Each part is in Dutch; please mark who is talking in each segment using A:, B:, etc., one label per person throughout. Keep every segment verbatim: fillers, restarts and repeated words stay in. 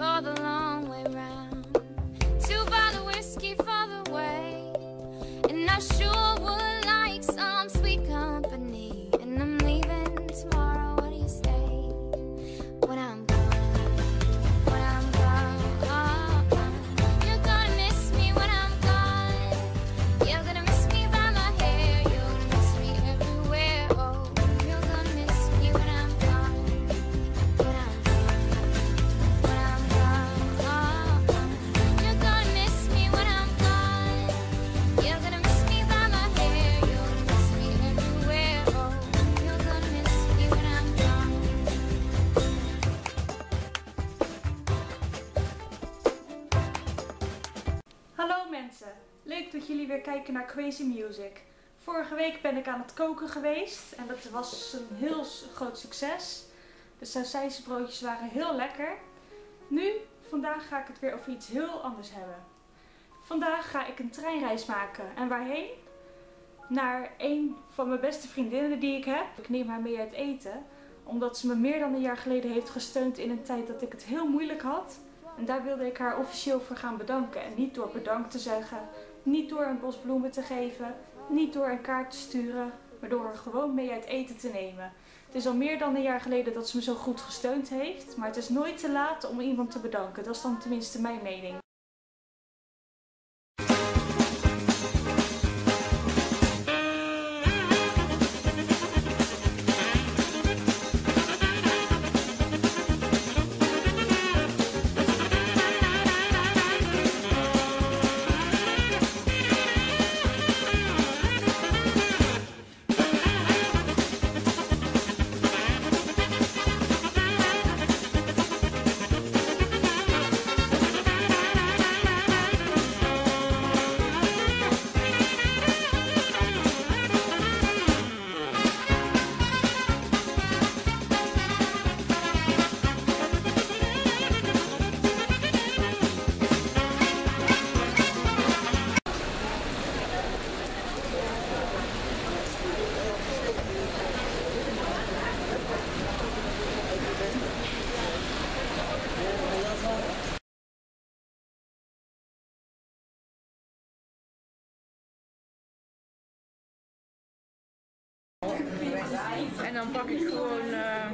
A: for the long way round. Two bottle whiskey for the way, and I sure would like some sweet company. And I'm leaving tomorrow. What do you say? When I'm gone, when I'm gone, you're gonna miss me when I'm gone. You're gonna miss me by my hair. You're gonna miss me everywhere. Oh, you're gonna miss me when I'm gone. When I'm gone, when I'm gone, you're gonna miss me when I'm gone. You're gonna miss me by my hair. You're gonna miss me everywhere. Oh, you're gonna miss me when I'm gone.
B: Hallo mensen, leuk dat jullie weer kijken naar Crazy Music. Vorige week ben ik aan het koken geweest en dat was een heel s- groot succes. De sausijzenbroodjes waren heel lekker. Nu, vandaag ga ik het weer over iets heel anders hebben. Vandaag ga ik een treinreis maken. En waarheen? Naar een van mijn beste vriendinnen die ik heb. Ik neem haar mee uit eten, omdat ze me meer dan een jaar geleden heeft gesteund in een tijd dat ik het heel moeilijk had. En daar wilde ik haar officieel voor gaan bedanken. En niet door bedankt te zeggen, niet door een bos bloemen te geven, niet door een kaart te sturen, maar door haar gewoon mee uit eten te nemen. Het is al meer dan een jaar geleden dat ze me zo goed gesteund heeft, maar het is nooit te laat om iemand te bedanken. Dat is dan tenminste mijn mening.
C: En dan pak ik gewoon uh...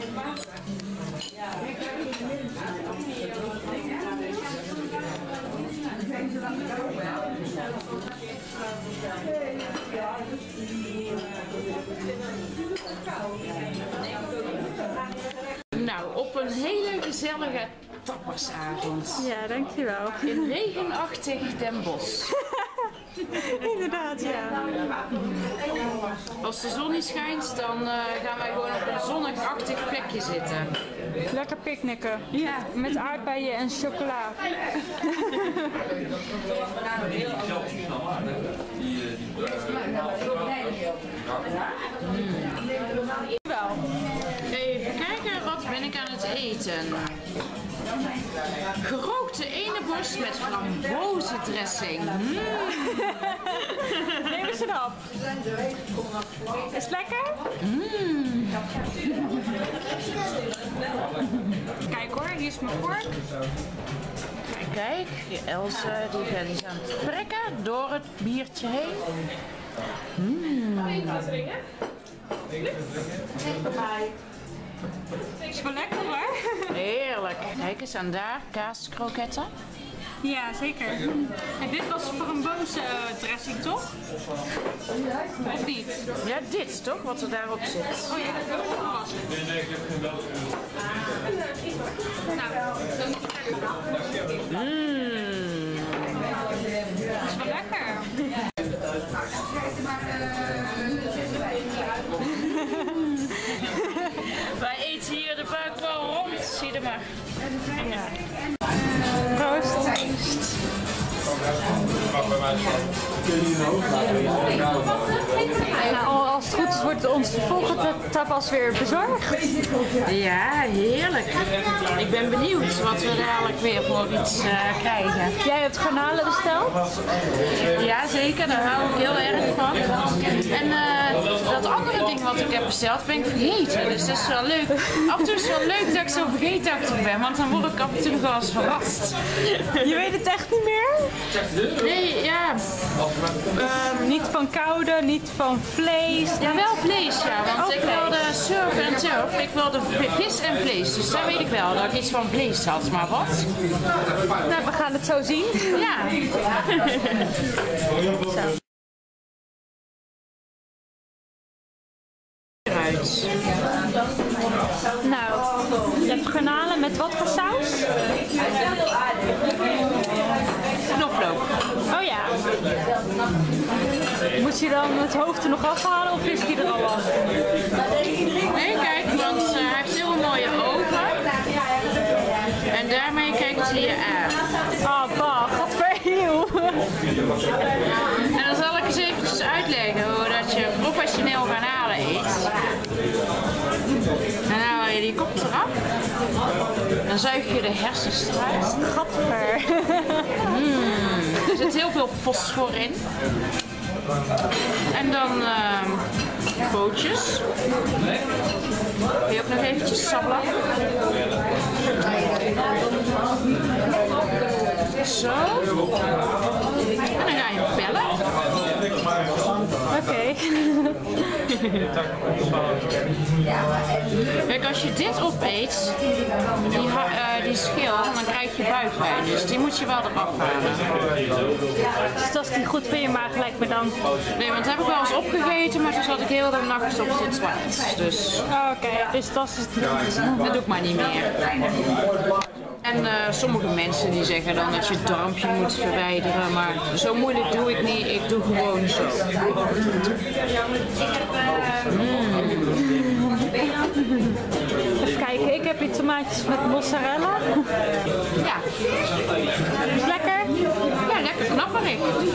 C: nou, op een hele gezellige tapasavond.
B: Ja, dankjewel.
C: In regenachtig Den Bosch.
B: Inderdaad, ja.
C: Als de zon niet schijnt, dan uh, gaan wij gewoon op een zonnigachtig plekje zitten.
B: Lekker picknicken.
C: Ja.
B: Met aardbeien en chocola. Wel.
C: Even kijken, wat ben ik aan het eten? Gerookte eendenborst met frambozendressing. Mm.
B: Neem eens een hap. Is het lekker?
C: Mm.
B: Kijk hoor, hier is mijn vork.
C: Kijk, Else die is aan het prikken door het biertje heen. Mm.
B: Is wel lekker hoor.
C: Heerlijk. Kijk eens aan daar, kaaskroketten.
B: Ja, zeker. En dit was frambozen-dressing, toch? Of niet?
C: Ja, dit toch, wat er daarop zit.
B: Oh ja, dat wil ik wel wassen. Nou, dan moet ik even.
C: Mmm.
B: Dat is wel lekker.
C: Wij eten hier de buik wel rond, zie je maar.
B: Ja. Proost. Nou, als het goed is wordt onze volgende tapas weer bezorgd.
C: Ja, heerlijk. Ik ben benieuwd wat we dadelijk weer voor iets uh, krijgen.
B: Jij hebt garnalen besteld?
C: Ja, zeker. Daar hou ik heel erg van. En uh, dat andere ding wat ik heb besteld ben ik vergeten. Dus dat is wel leuk. Af en toe is het wel leuk dat ik zo vergeetachtig ben, want dan word ik af en toe nog wel eens verrast.
B: Je weet het echt niet meer?
C: Nee, ja.
B: Um, niet van koude, niet van vlees.
C: Ja, wel vlees, ja. Want
B: oh,
C: ik wilde surf en turf. Ik wilde vis en vlees. Dus daar weet ik wel dat ik iets van vlees had. Maar wat?
B: Nou, we gaan het zo zien.
C: Ja.
B: Zo.
C: Eruit.
B: Nou, je hebt garnalen met wat voor saus?
C: Knoflook.
B: Oh ja. Moet je dan het hoofd er nog afhalen of is die er al af?
C: Nee, kijk, want uh, hij heeft heel mooie ogen. En daarmee kijkt hij je aan.
B: Ah, bah, godverdomme.
C: En dan zal ik eens eventjes uitleggen hoe dat je professioneel garnalen eet. Dan haal je die kop eraf. Dan zuig je de hersens eruit.
B: Gadver.
C: Mm, er zit heel veel fosfor in. En dan uh, pootjes. Kun je ook nog eventjes sabbelen. Zo. En dan ga je pellen.
B: Oké. Okay.
C: Kijk, als je dit opeet, die, uh, die schil, dan krijg je buikpijn. Dus die moet je wel eraf halen.
B: Dus dat is niet goed voor je maag, lijkt me dan.
C: Nee, want dat heb ik wel eens opgegeten, maar toen zat ik heel de nacht op dit zwart. Dus...
B: Oké, okay, dus dat is het niet.
C: Dat doe ik maar niet meer. En uh, sommige mensen die zeggen dan dat je het darmpje moet verwijderen, maar zo moeilijk doe ik niet, ik doe gewoon zo. Mm.
B: Even kijken, ik heb hier tomaatjes met mozzarella.
C: Ja.
B: Is lekker?
C: Ja, lekker knapperig.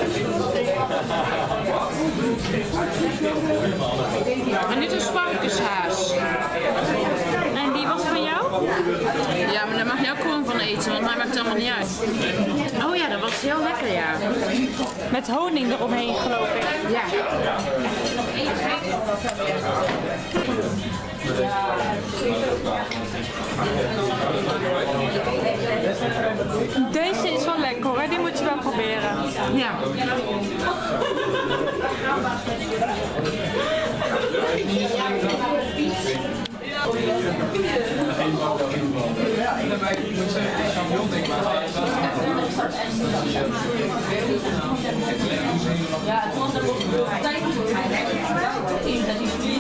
C: En dit is varkenshaas.
B: En die was van jou?
C: Ja, maar daar mag je ook gewoon van eten, want mij maakt het allemaal niet uit. Oh ja, dat was heel lekker, ja.
B: Met honing eromheen, geloof ik.
C: Ja.
B: Deze is wel lekker hoor, die moet je wel proberen.
C: Ja.
D: Ja, het was er ook tijd voor. Dat is niet.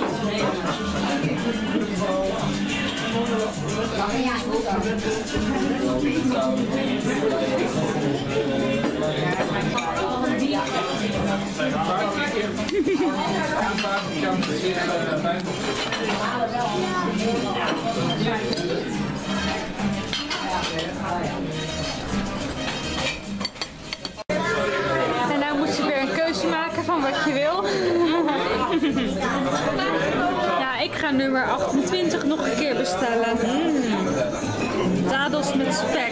B: En nou moet je weer een keuze maken van wat je wil. Ja, ik ga nummer achtentwintig nog een keer bestellen. Mm. Dadels met spek.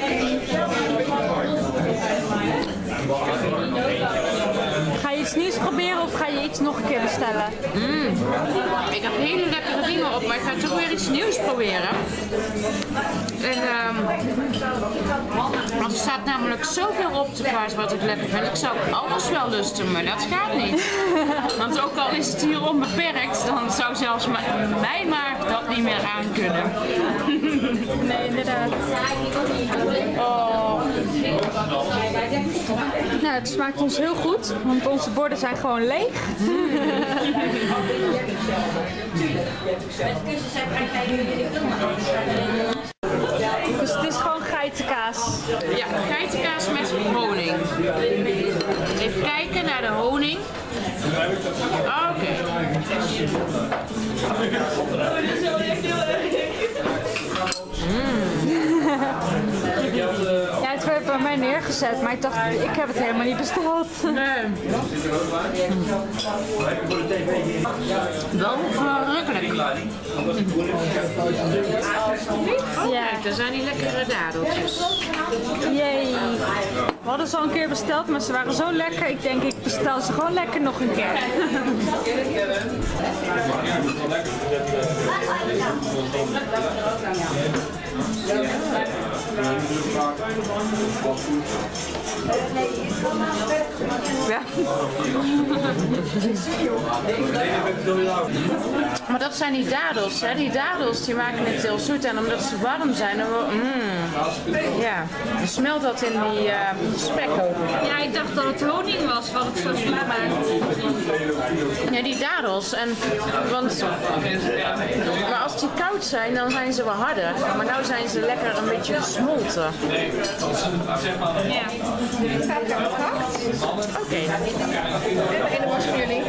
B: Ga je iets nieuws proberen of ga je iets nog een keer bestellen?
C: Mm. Ik heb hele lekkere dingen op, maar ik ga toch weer iets nieuws proberen. En, um, want er staat namelijk zoveel op de kaart wat ik lekker vind. Ik zou alles wel lusten, maar dat gaat niet. Want ook al is het hier onbeperkt, dan zou zelfs mijn maag dat niet meer aankunnen.
B: Nee, inderdaad.
C: Oh.
B: Nou, het smaakt ons heel goed, want onze borden zijn gewoon leeg. Dus het is gewoon geitenkaas.
C: Ja, geitenkaas met honing. Even kijken naar de honing. Oké. Okay.
B: Mm. Ja, het keer bij mij neergezet, maar ik dacht, ik heb het helemaal niet besteld.
C: Nee. Wel verrukkelijk. Oh,
B: Ja.
C: kijk, daar zijn die lekkere dadeltjes.
B: Jee. We hadden ze al een keer besteld, maar ze waren zo lekker. Ik denk, ik bestel ze gewoon lekker nog een keer.
C: Ja. Maar dat zijn die dadels, hè? Die dadels die maken het heel zoet en omdat ze warm zijn, dan wo- mm, ja, dan smelt dat in die uh, spek ook.
B: Ja, ik dacht dat het honing was wat het zo zoet maakt.
C: Ja, die dadels. En, want, maar als die koud zijn, dan zijn ze wel harder. Maar nu zijn ze lekker een beetje gesmolten.
B: Ja.
E: Het gaat naar het hart.
C: Oké.
E: En de ene was voor jullie.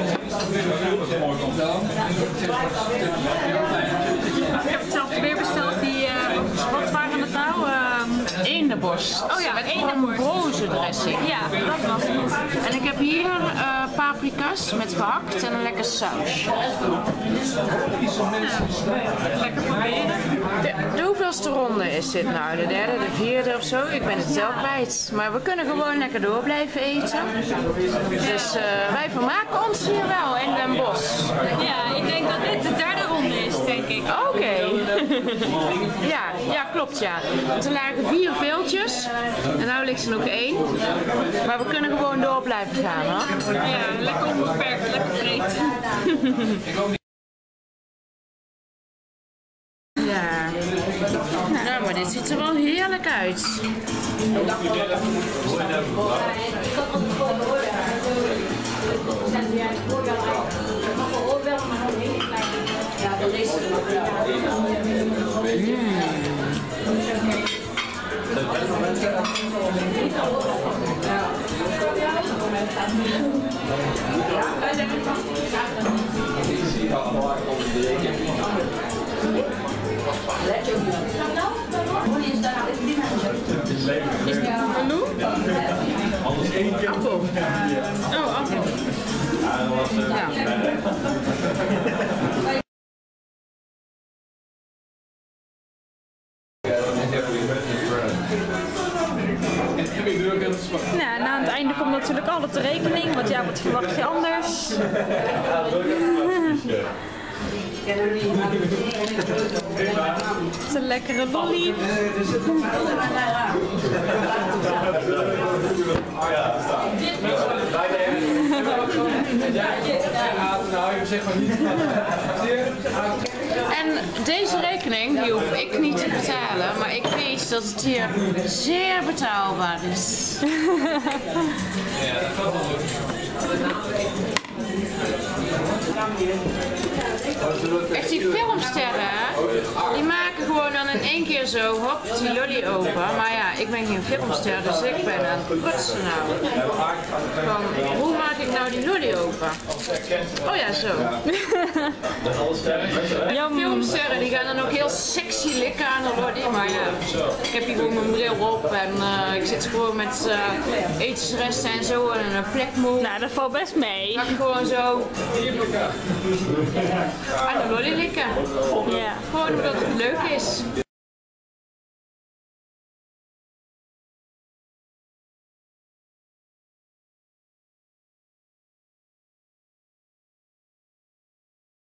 B: Ik heb het zelf weer besteld. Die, uh, wat waren het nou? Uh,
C: Eendenborst.
B: Oh ja,
C: met
B: eendenborst.
C: frambozen dressing.
B: ja, dat was het.
C: En ik heb hier uh, paprika's met gehakt en een lekker saus.
B: Lekker proberen.
C: De, de hoeveelste ronde is dit nou? De derde, de vierde of zo? Ik ben het zelf kwijt. Maar we kunnen gewoon lekker door blijven eten. Dus uh, wij vermaken ons hier wel in Den Bosch.
B: Ja, ik denk dat dit de derde ronde is, denk ik.
C: Oké. ja, ja, klopt ja. Want er lagen vier veeltjes en nu ligt er nog één. Maar we kunnen gewoon door blijven gaan hoor.
B: Ja, lekker onbeperkt, lekker vreten.
C: Ja. Nou, maar dit ziet er wel heerlijk uit.
B: Is dit een meloen?
C: Appel.
B: Oh, appel.
C: Ja.
B: Nou, en aan het einde komt natuurlijk altijd de rekening, want ja, wat verwacht je anders? Het is een lekkere lolly.
C: En deze rekening die hoef ik niet te betalen, maar ik weet dat het hier zeer betaalbaar is. Echt die filmsterren, die maken gewoon dan in één keer zo, hop, die lolly open. Maar ja, ik ben geen filmster, dus ik ben aan het prutsen nou. Van, hoe maak ik nou die lolly open? Oh ja, zo. Filmsterren die gaan dan ook heel sexy likken aan de lolly, maar ja, ik heb hier gewoon mijn bril op en uh, ik zit gewoon met uh, etensresten en zo en een plekmoe.
B: Nou, dat valt best mee.
C: Ga ik gewoon zo aan de lolly likken.
B: Ja.
C: Gewoon omdat het leuk is.